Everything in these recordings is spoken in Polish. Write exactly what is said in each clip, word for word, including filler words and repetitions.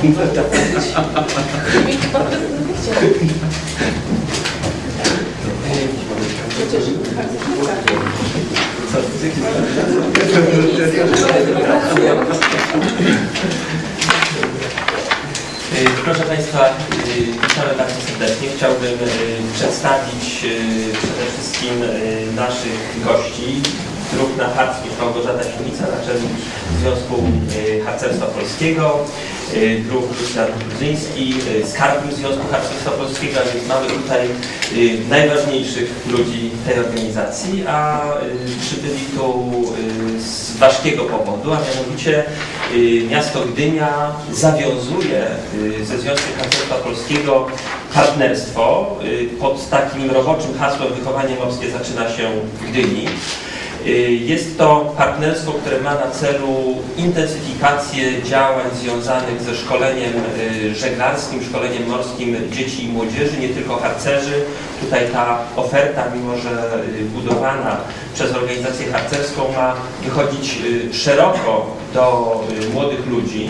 Proszę Państwa, witamy bardzo serdecznie. Chciałbym przedstawić przede wszystkim naszych gości. Druhna Harcmith Małgorzata Sinica, naczelnik Związku Harcerstwa Polskiego, druh Krystian Brudzyński, skarbnik Związku Harcerstwa Polskiego, a więc mamy tutaj najważniejszych ludzi tej organizacji, a przybyli tu z ważkiego powodu, a mianowicie miasto Gdynia zawiązuje ze Związkiem Harcerstwa Polskiego partnerstwo pod takim roboczym hasłem Wychowanie morskie zaczyna się w Gdyni. Jest to partnerstwo, które ma na celu intensyfikację działań związanych ze szkoleniem żeglarskim, szkoleniem morskim dzieci i młodzieży, nie tylko harcerzy. Tutaj ta oferta, mimo że budowana przez organizację harcerską, ma wychodzić szeroko do młodych ludzi.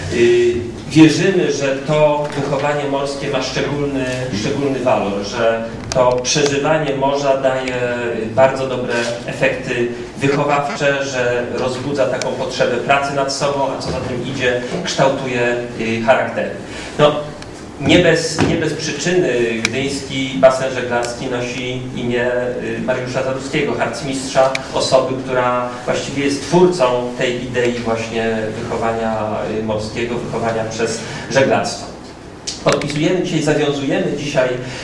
Wierzymy, że to wychowanie morskie ma szczególny, szczególny walor, że to przeżywanie morza daje bardzo dobre efekty wychowawcze, że rozbudza taką potrzebę pracy nad sobą, a co za tym idzie, kształtuje charaktery. No, nie bez, nie bez przyczyny gdyński basen żeglarski nosi imię Mariusza Zaruskiego, harcmistrza, osoby, która właściwie jest twórcą tej idei właśnie wychowania morskiego, wychowania przez żeglarstwo. Podpisujemy dzisiaj, zawiązujemy dzisiaj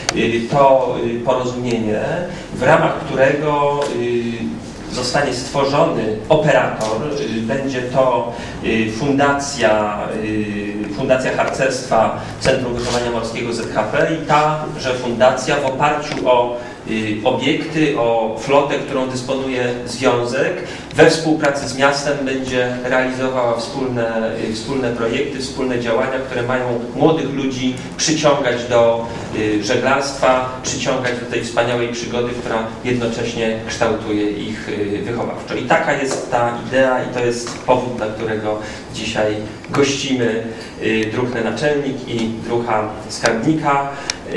to porozumienie, w ramach którego zostanie stworzony operator. Będzie to fundacja, fundacja Harcerstwa Centrum Wychowania Morskiego Z H P i ta, że fundacja w oparciu o obiekty, o flotę, którą dysponuje związek, we współpracy z miastem będzie realizowała wspólne, wspólne projekty, wspólne działania, które mają młodych ludzi przyciągać do żeglarstwa, przyciągać do tej wspaniałej przygody, która jednocześnie kształtuje ich wychowawczo. I taka jest ta idea i to jest powód, dla którego dzisiaj gościmy druhnę naczelnik i druha skarbnika.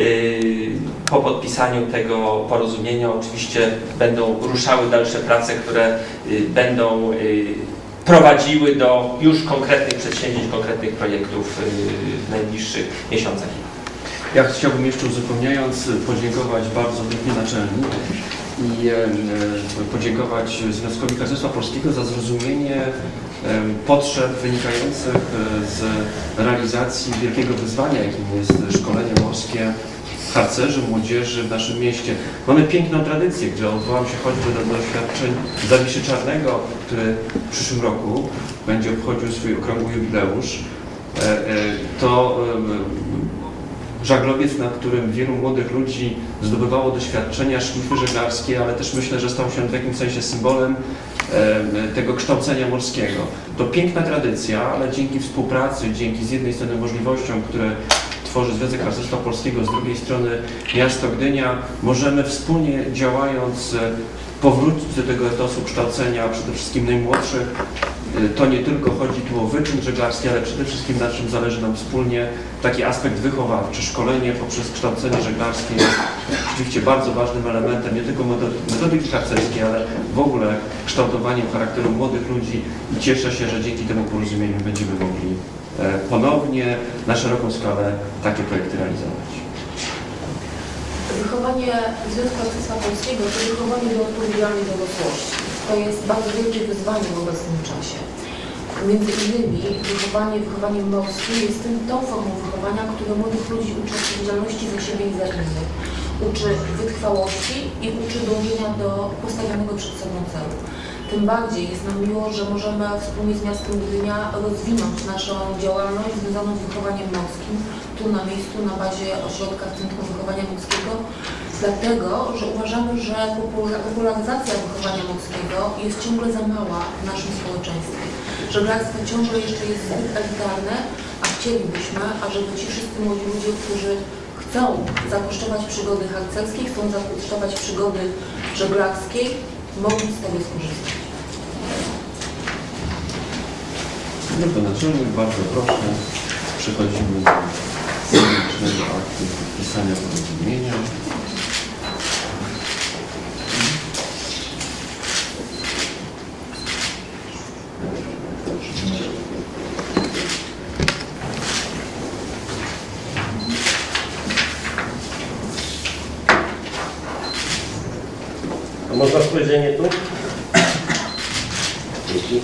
Po podpisaniu tego porozumienia oczywiście będą ruszały dalsze prace, które będą prowadziły do już konkretnych przedsięwzięć, konkretnych projektów w najbliższych miesiącach. Ja chciałbym jeszcze uzupełniając podziękować bardzo drugiej naczelnik i podziękować Związkowi Harcerstwa Polskiego za zrozumienie potrzeb wynikających z realizacji wielkiego wyzwania, jakim jest szkolenie morskie harcerzy, młodzieży w naszym mieście. Mamy piękną tradycję, gdzie odwołam się choćby do doświadczeń Zawiszy Czarnego, który w przyszłym roku będzie obchodził swój okrągły jubileusz. To żaglowiec, na którym wielu młodych ludzi zdobywało doświadczenia, szlify żeglarskie, ale też myślę, że stał się w jakimś sensie symbolem tego kształcenia morskiego. To piękna tradycja, ale dzięki współpracy, dzięki z jednej strony możliwościom, które tworzy Związek Harcerstwa Polskiego, z drugiej strony miasto Gdynia, możemy wspólnie działając powrócić do tego etosu kształcenia przede wszystkim najmłodszych. To nie tylko chodzi tu o wyczyn żeglarski, ale przede wszystkim na czym zależy nam wspólnie taki aspekt wychowawczy. Szkolenie poprzez kształcenie żeglarskie jest oczywiście bardzo ważnym elementem nie tylko metodyki harcerskiej, ale w ogóle kształtowaniem charakteru młodych ludzi i cieszę się, że dzięki temu porozumieniu będziemy mogli ponownie na szeroką skalę takie projekty realizować. Wychowanie Związku Harcerstwa Polskiego to wychowanie do odpowiedzialnej dorosłości. To jest bardzo wielkie wyzwanie w obecnym czasie. Między innymi wychowanie wychowaniem morskim jest tym, tą formą wychowania, które młodych ludzi uczy odpowiedzialności za siebie i za innych. Uczy wytrwałości i uczy dążenia do postawionego przed sobą celu. Tym bardziej jest nam miło, że możemy wspólnie z miastem Gdynia rozwinąć naszą działalność związaną z wychowaniem morskim tu na miejscu, na bazie ośrodka Centrum Wychowania Morskiego, dlatego, że uważamy, że popularyzacja wychowania morskiego jest ciągle za mała w naszym społeczeństwie. Żeglarstwo ciągle jeszcze jest zbyt elitarne, a chcielibyśmy, ażeby ci wszyscy młodzi ludzie, którzy chcą zakosztować przygody harcerskiej, chcą zakosztować przygody żeglarskiej, mogli z tego skorzystać. No to naczelnik, bardzo proszę. przechodzimy do symbolicznego aktu podpisania porozumienia. A można spojrzenie tu? Dzięki.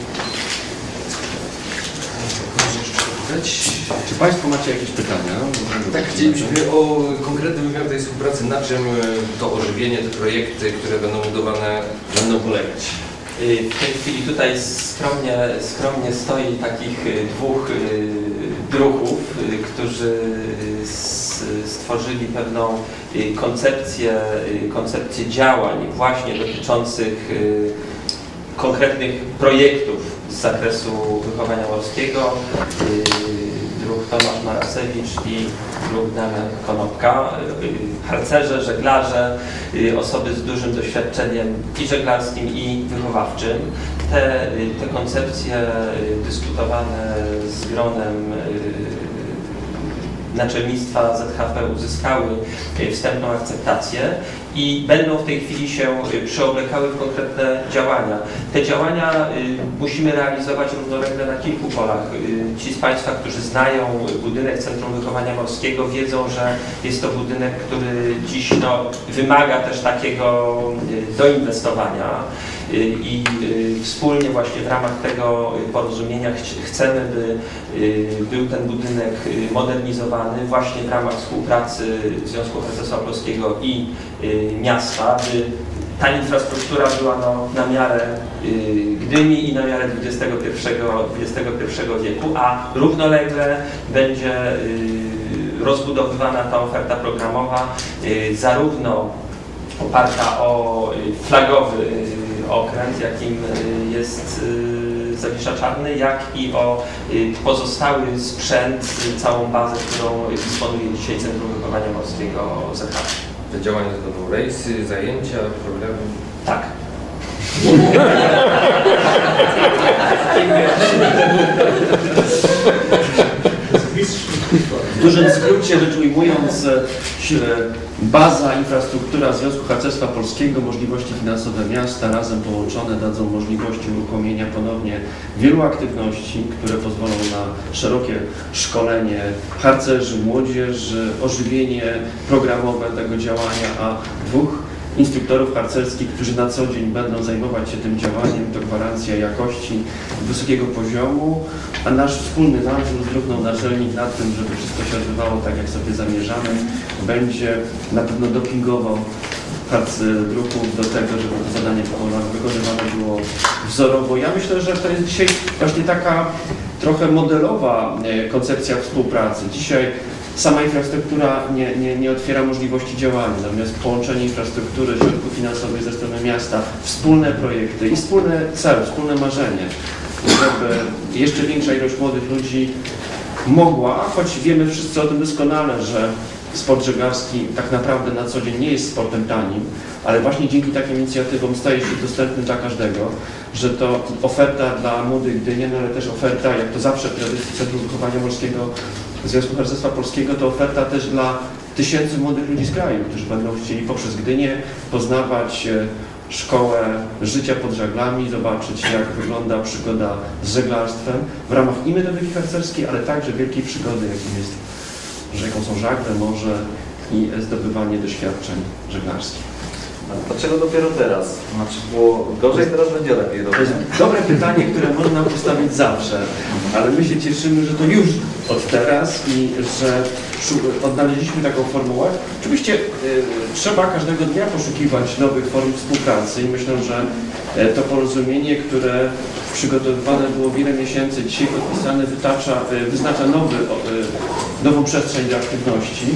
Czy Państwo macie jakieś pytania? Tak, chcielibyśmy o konkretnym wymiar tej współpracy, na czym to ożywienie, te projekty, które będą budowane, będą polegać. W tej chwili tutaj skromnie, skromnie stoi takich dwóch druhów, którzy stworzyli pewną koncepcję, koncepcję działań właśnie dotyczących konkretnych projektów z zakresu wychowania morskiego. Druh Tomasz Marasewicz i druh Damian Konopka, harcerze, żeglarze, osoby z dużym doświadczeniem i żeglarskim, i wychowawczym. Te, te koncepcje dyskutowane z gronem naczelnictwa Z H P uzyskały wstępną akceptację i będą w tej chwili się przeoblekały w konkretne działania. Te działania musimy realizować równolegle na kilku polach. Ci z Państwa, którzy znają budynek Centrum Wychowania Morskiego, wiedzą, że jest to budynek, który dziś no, wymaga też takiego doinwestowania i wspólnie właśnie w ramach tego porozumienia ch chcemy, by był ten budynek modernizowany właśnie w ramach współpracy Związku Harcerstwa Polskiego i miasta, by ta infrastruktura była no, na miarę Gdyni i na miarę dwudziestego pierwszego wieku, a równolegle będzie rozbudowywana ta oferta programowa, zarówno oparta o flagowy okręt, jakim jest Zawisza Czarny, jak i o pozostały sprzęt, całą bazę, którą dysponuje dzisiaj Centrum Wychowania Morskiego Z H P. Te działania to będą rejsy, zajęcia, programy? Tak. W dużym skrócie rzecz ujmując, baza, infrastruktura Związku Harcerstwa Polskiego, możliwości finansowe miasta razem połączone dadzą możliwości uruchomienia ponownie wielu aktywności, które pozwolą na szerokie szkolenie harcerzy, młodzieży, ożywienie programowe tego działania, a dwóch instruktorów harcerskich, którzy na co dzień będą zajmować się tym działaniem, to gwarancja jakości wysokiego poziomu, a nasz wspólny nadzór z druhną naczelnik nad tym, żeby wszystko się odbywało tak, jak sobie zamierzamy, będzie na pewno dopingował druhów do tego, żeby to zadanie wykonywane było wzorowo. Ja myślę, że to jest dzisiaj właśnie taka trochę modelowa koncepcja współpracy. Dzisiaj sama infrastruktura nie, nie, nie otwiera możliwości działania, natomiast połączenie infrastruktury, środków finansowych ze strony miasta, wspólne projekty i wspólny cel, wspólne marzenie, żeby jeszcze większa ilość młodych ludzi mogła, choć wiemy wszyscy o tym doskonale, że sport żeglarski tak naprawdę na co dzień nie jest sportem tanim, ale właśnie dzięki takim inicjatywom staje się dostępny dla każdego, że to oferta dla młodych Gdynian, ale też oferta, jak to zawsze w tradycji Centrum Wychowania Morskiego Związku Harcerstwa Polskiego, to oferta też dla tysięcy młodych ludzi z kraju, którzy będą chcieli poprzez Gdynię poznawać szkołę życia pod żaglami, zobaczyć, jak wygląda przygoda z żeglarstwem w ramach i metodyki harcerskiej, ale także wielkiej przygody, jakim jest, jaką są żagle, morze i zdobywanie doświadczeń żeglarskich. Dlaczego dopiero teraz? Znaczy było gorzej, teraz będzie lepiej. To jest dobre pytanie, które można postawić zawsze, ale my się cieszymy, że to już od teraz i że odnaleźliśmy taką formułę. Oczywiście y, trzeba każdego dnia poszukiwać nowych form współpracy i myślę, że y, to porozumienie, które przygotowywane było wiele miesięcy, dzisiaj podpisane, wytacza, y, wyznacza nowy, y, nową przestrzeń dla aktywności.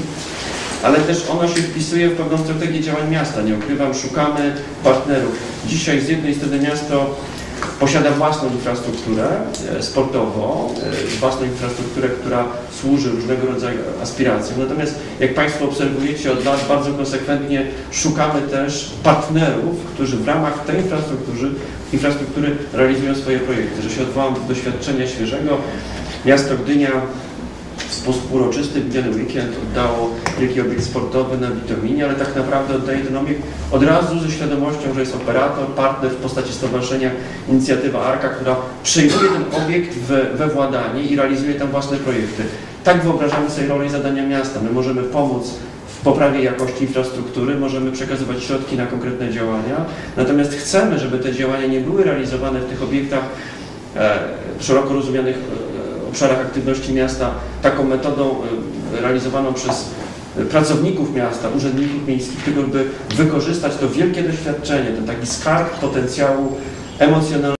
Ale też ona się wpisuje w pewną strategię działań miasta. Nie ukrywam, szukamy partnerów. Dzisiaj z jednej strony miasto posiada własną infrastrukturę sportową, własną infrastrukturę, która służy różnego rodzaju aspiracjom. Natomiast jak Państwo obserwujecie od lat, bardzo konsekwentnie szukamy też partnerów, którzy w ramach tej infrastruktury, infrastruktury realizują swoje projekty. Że się odwołam do doświadczenia świeżego, miasto Gdynia w sposób uroczysty w miniony weekend oddało wielki obiekt sportowy na Witominie, ale tak naprawdę oddaje ten obiekt od razu ze świadomością, że jest operator, partner w postaci Stowarzyszenia Inicjatywa Arka, która przejmuje ten obiekt we, we władanie i realizuje tam własne projekty. Tak wyobrażamy sobie rolę i zadania miasta. My możemy pomóc w poprawie jakości infrastruktury, możemy przekazywać środki na konkretne działania, natomiast chcemy, żeby te działania nie były realizowane w tych obiektach e, szeroko rozumianych e, obszarach aktywności miasta taką metodą e, realizowaną przez pracowników miasta, urzędników miejskich, tylko by wykorzystać to wielkie doświadczenie, ten taki skarb potencjału emocjonalnego